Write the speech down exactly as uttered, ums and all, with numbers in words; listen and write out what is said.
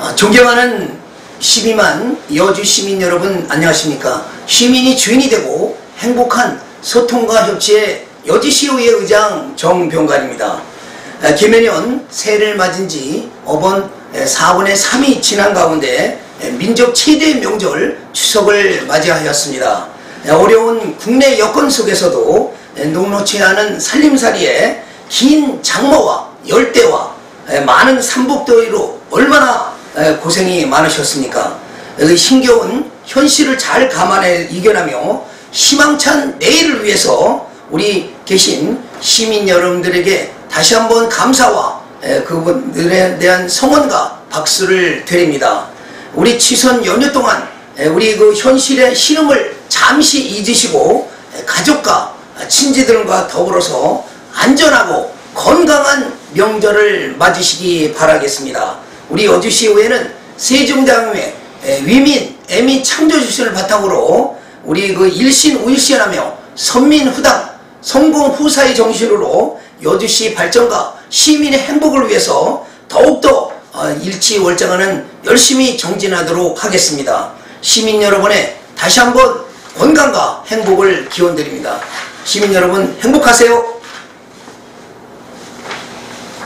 존경하는 십이만 여주 시민 여러분, 안녕하십니까. 시민이 주인이 되고 행복한 소통과 협치의 여주시의회 의장 정병관입니다. 개면연 새해를 맞은 지 어번 사분의 삼이 지난 가운데 민족 최대 명절 추석을 맞이하였습니다. 어려운 국내 여건 속에서도 녹록치 않은 살림살이에 긴 장마와 열대와 많은 삼복더위로 얼마나 고생이 많으셨습니까? 힘겨운 현실을 잘 감안해 이겨나며 희망찬 내일을 위해서 우리 계신 시민 여러분들에게 다시 한번 감사와 그분들에 대한 성원과 박수를 드립니다. 우리 취선 연휴 동안 우리 그 현실의 시름을 잠시 잊으시고 가족과 친지들과 더불어서 안전하고 건강한 명절을 맞으시기 바라겠습니다. 우리 여주시의회는 세종대왕의 위민, 애민 창조주신을 바탕으로 우리 그 일신우일시하며 선민후당, 성공후사의 정신으로 여주시 발전과 시민의 행복을 위해서 더욱더 일치월장하는 열심히 정진하도록 하겠습니다. 시민 여러분의 다시 한번 건강과 행복을 기원드립니다. 시민 여러분 행복하세요.